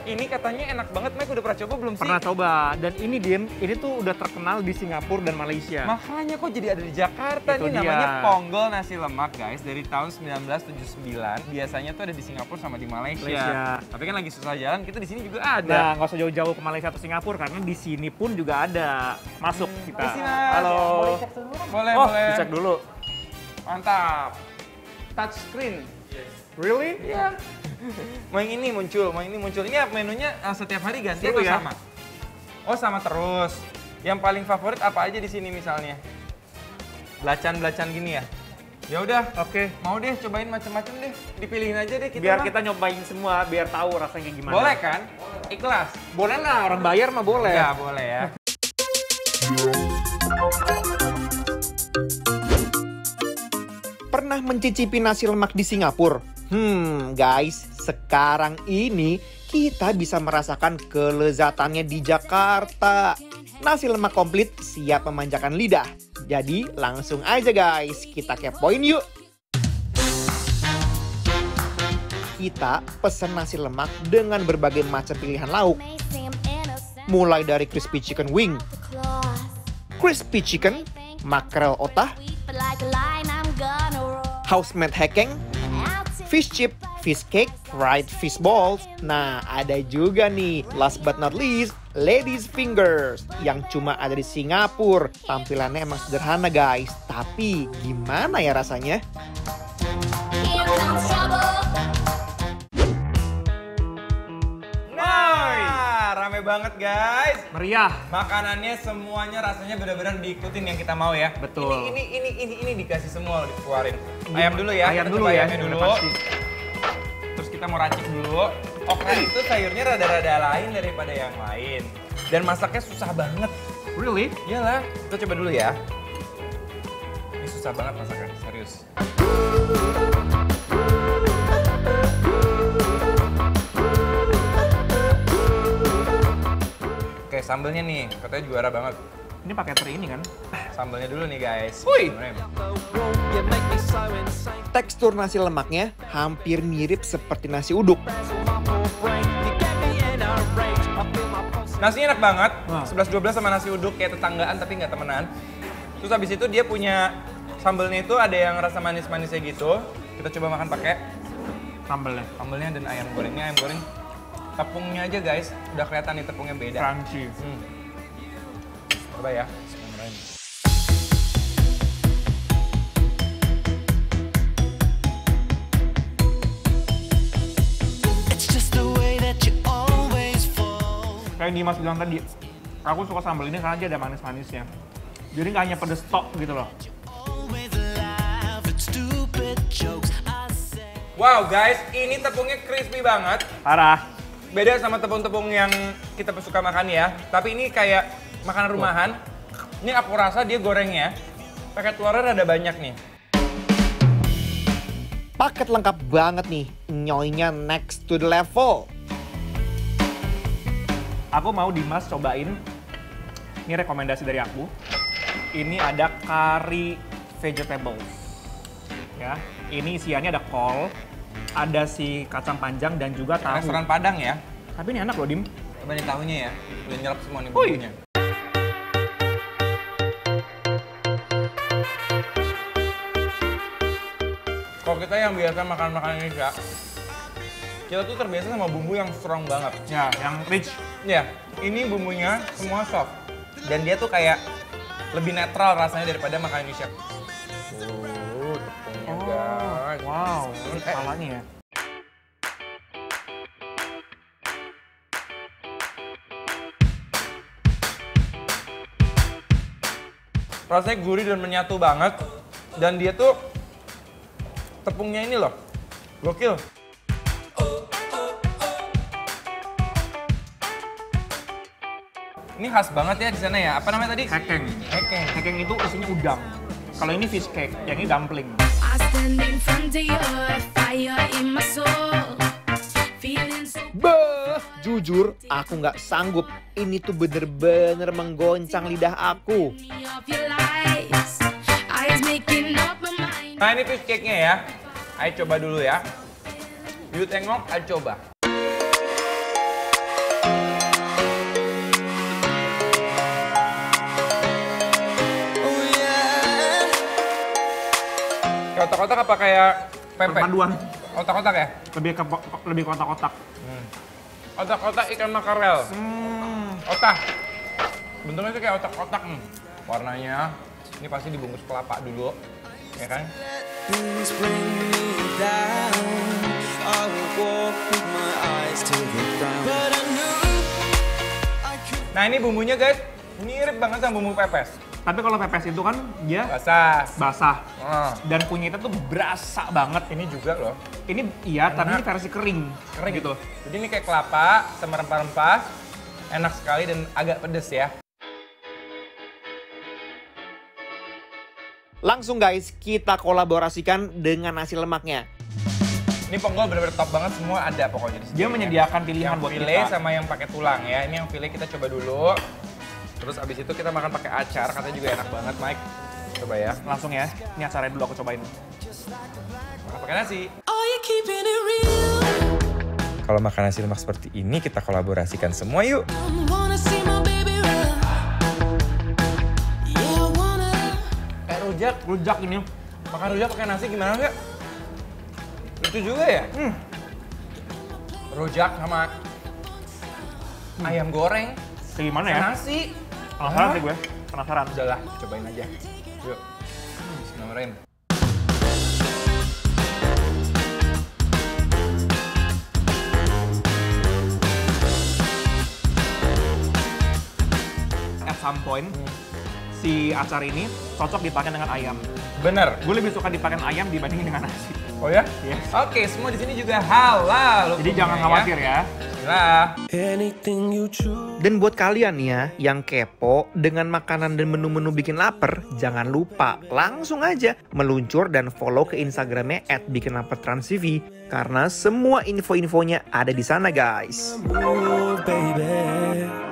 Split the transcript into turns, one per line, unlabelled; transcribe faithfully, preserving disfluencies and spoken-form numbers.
Ini katanya enak banget, Mike. Udah pernah coba belum sih?
Pernah coba. Dan ini, Dim, ini tuh udah terkenal di Singapura dan Malaysia.
Makanya kok jadi ada di Jakarta.
Itu
Ini
dia.
namanya ponggol nasi lemak, guys. Dari tahun seribu sembilan ratus tujuh puluh sembilan. Biasanya tuh ada di Singapura sama di Malaysia.
Malaysia.
Tapi kan lagi susah jalan, kita di sini juga ada.
Nah, nggak usah jauh-jauh ke Malaysia atau Singapura, karena di sini pun juga ada. Masuk kita.
Isi, Mas.
Halo.
Boleh cek dulu? Boleh,
Oh,
boleh.
dicek dulu.
Mantap. Touch screen.
Really?
Iya. Mau yang ini muncul, mau yang ini muncul. Ini menunya uh, setiap hari ganti
Seru
atau
ya?
sama? Oh, sama terus. Yang paling favorit apa aja di sini misalnya? Belacan-belacan gini ya? Ya udah,
Oke.
mau deh cobain macam-macam deh. Dipilihin aja deh kita.
Biar
mah.
kita nyobain semua, biar tahu rasanya kayak gimana.
Boleh kan? Ikhlas.
Boleh lah, orang bayar mah boleh.
Ya, boleh ya.
Pernah mencicipi nasi lemak di Singapura? Hmm, guys, sekarang ini kita bisa merasakan kelezatannya di Jakarta. Nasi lemak komplit siap memanjakan lidah. Jadi langsung aja guys, kita kepoin yuk. Kita pesen nasi lemak dengan berbagai macam pilihan lauk. Mulai dari crispy chicken wing, crispy chicken, makrel otah, house-made hekeng, fish chip, fish cake, fried fish balls. Nah, ada juga nih, last but not least, ladies fingers yang cuma ada di Singapura. Tampilannya emang sederhana guys, tapi gimana ya rasanya?
Nah, rame banget guys.
Meriah.
Makanannya semuanya rasanya benar-benar diikutin yang kita mau ya.
Betul.
Ini ini ini ini, ini dikasih semua loh, dikeluarin. Ayam dulu ya.
Ayam
kita
dulu
coba
ya,
ayamnya
udah
dulu.
pasti.
Terus kita mau racik dulu. Okra itu sayurnya rada-rada lain daripada yang lain. Dan masaknya susah banget.
Really?
Iyalah, kita coba dulu ya. Ini susah banget masaknya, serius. Oke, sambelnya nih, katanya juara banget.
Ini pakai teri ini kan?
Sambelnya dulu nih guys.
Wih.
Tekstur nasi lemaknya hampir mirip seperti nasi uduk.
Nasinya enak banget,
Wah.
sebelas dua belas sama nasi uduk kayak tetanggaan tapi nggak temenan. Terus habis itu dia punya sambelnya itu ada yang rasa manis-manisnya gitu. Kita coba makan pakai
Sambelnya.
sambelnya dan ayam gorengnya, ayam goreng. Tepungnya aja guys, udah kelihatan nih tepungnya beda.
Crunchy.
Hmm. Coba ya, bismillahirrahmanirrahim.
Kayak Dimas bilang tadi, aku suka sambal ini karena dia ada manis-manisnya. Jadi nggak hanya pedes tok gitu loh.
Wow guys, ini tepungnya crispy banget.
Parah.
Beda sama tepung-tepung yang kita suka makan ya. Tapi ini kayak makanan rumahan. Ini aku rasa dia gorengnya pakai telurnya rada banyak nih.
Paket lengkap banget nih, nyoynya next to the level.
Aku mau Dimas cobain. Ini rekomendasi dari aku. Ini ada kari vegetables. Ya, ini isiannya ada kol, ada si kacang panjang dan juga tahu.
Restoran Padang ya.
Tapi ini enak loh, Dim.
Coba nih tahunya ya. Udah nyerap semua nih
Wih.
bumbunya. Kalau kita yang biasa makan makanan Indonesia, kita tuh terbiasa sama bumbu yang strong banget.
Ya, yang rich.
Ya, ini bumbunya semua soft. Dan dia tuh kayak lebih netral rasanya daripada makanan Indonesia. Oh, tepungnya guys.
Wow, ini
Eh.
kepalanya ya.
Rasanya gurih dan menyatu banget. Dan dia tuh tepungnya ini loh, gokil. Ini khas banget ya di sana ya. Apa namanya tadi?
Hekeng.
Hekeng.
Hekeng itu isinya udang. Kalau ini fish cake, yang ini dumpling.
I stand in front of you, fire in my soul. Feeling so
Beuh, jujur aku nggak sanggup. Ini tuh bener-bener menggoncang lidah aku.
me of your lies. I was making up my mind.
Nah ini fish cake-nya ya. Ayo coba dulu ya. You tengok, ayo coba. kotak-kotak apa kayak pempek?
Perpaduan.
Kotak-kotak ya?
Lebih ke lebih kotak-kotak.
Hmm. Otak-otak ikan makarel.
Hmm.
Otak. Bentuknya tuh kayak otak-otak. Hmm. Warnanya, ini pasti dibungkus kelapa dulu. Ya kan?
Please bring me down. I will walk with my eyes to the ground. But I knew I could.
Nah ini bumbunya guys, mirip banget sama bumbu pepes.
Tapi kalau pepes itu kan dia
Basah.
basah.
Oh.
Dan kunyitnya tuh berasa banget.
Ini juga loh.
Ini iya, tapi
Enak.
ini versi kering.
Kering
gitu.
Jadi ini kayak kelapa sama rempah-rempah. Enak sekali dan agak pedes ya.
Langsung guys, kita kolaborasikan dengan nasi lemaknya.
Ini ponggol bener-bener top banget, semua ada pokoknya di sini.
Dia menyediakan pilihan
yang
buat
file
kita.
sama yang pakai tulang ya. Ini yang file kita coba dulu. Terus abis itu kita makan pakai acar, katanya juga enak banget, Mike. Coba ya.
Langsung ya, ini acaranya dulu aku cobain.
Makan pakai nasi.
Are you keeping it real?
Kalau makan nasi lemak seperti ini, kita kolaborasikan semua yuk.
I wanna see my baby run. Yeah, I wanna.
Kayak rujak.
Rujak ini.
Makan rujak pakai nasi gimana nggak? Lucu juga ya?
Hmm.
Rujak sama ayam goreng.
Kayak gimana ya?
Nasi.
Penasaran
Hah?
sih gue. Penasaran.
Udah lah, cobain aja. Yuk. Bismillahirrahmanirrahim.
At some point, si acar ini cocok dipakai dengan ayam.
Bener.
Gue lebih suka dipakai ayam dibandingin dengan nasi.
Oh ya?
Yes.
Oke, semua di sini juga halal.
Jadi
hukumnya
jangan khawatir ya.
Bismillah.
Anything you choose.
Dan buat kalian nih ya, yang kepo dengan makanan dan menu-menu bikin lapar, jangan lupa langsung aja meluncur dan follow ke Instagramnya at bikin lapar trans T V. Karena semua info-infonya ada di sana guys.
Oh, baby.